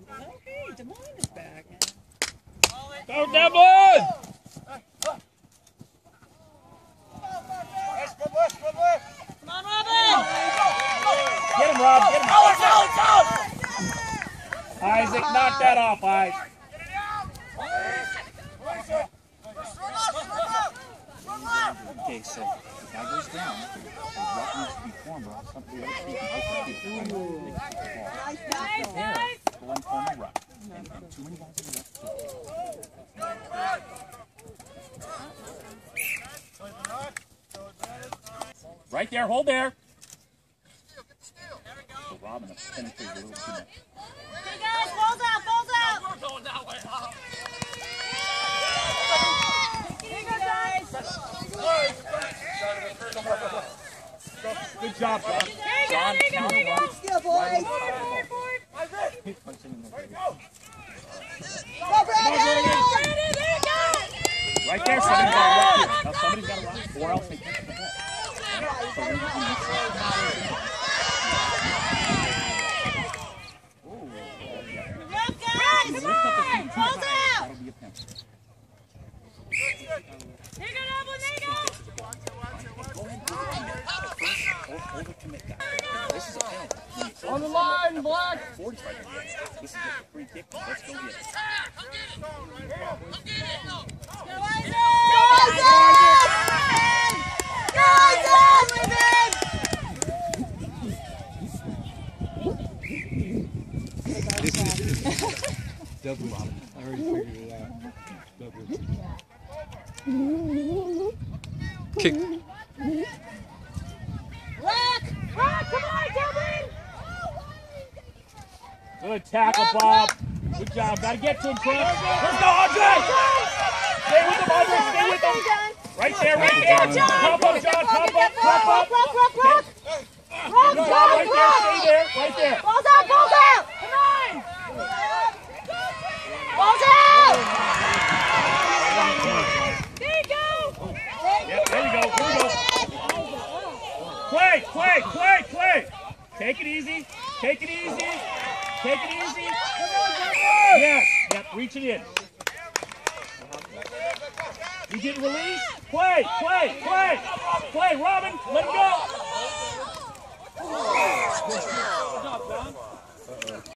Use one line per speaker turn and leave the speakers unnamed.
Okay, Devon is back.
Go, Devon!
Come on, Robin!
Get him, Rob. Get him. Isaac, knock that off, Isaac.
Okay, so the guy goes down. The rock needs to be formed, or else somebody else can take the field.
Nice!
Go and form a rock. And too many guys in the left.
Right there, hold there.
So Robin has penetrated a little too much.
Okay, guys, balls out, balls out!
We're going that way.
Here you go, guys!
Good job, John.
There you go, there you go, there you go!
Steal, boys.
Forward!
Go, Brandon!
Brandon, there you go!
Right there, somebody's got to rock here. Now somebody's got to rock, or else they can't get the ball.
Rock, guys! Come on! Balls out!
That'll be a penalty.
There you go, Dublin, there you go!
Overcommit guy. This is a penalty.
On the line, Black!
40's right here. This is just a free kick. Let's go get it.
Go, Isaac!
Double. I already figured it out. Double. Kick.
Rock! Rock, come on, Dublin!
Good tackle, Bob. Good job. Got to get to him, Trent. Let's go, Andre! Stay with him, Andre. Stay with him. Right there, right there. Pop up, John. Pop up, pop up.
Rock!
Good job, right there. Stay there. Right there.
Balls out, balls out! Come on! Balls out! There you go!
Yep, there you go. Here we go. Play. Take it easy. Take it easy. Take it easy. Yes. Yep, reach it in. You get released. Play. Robin, let him go.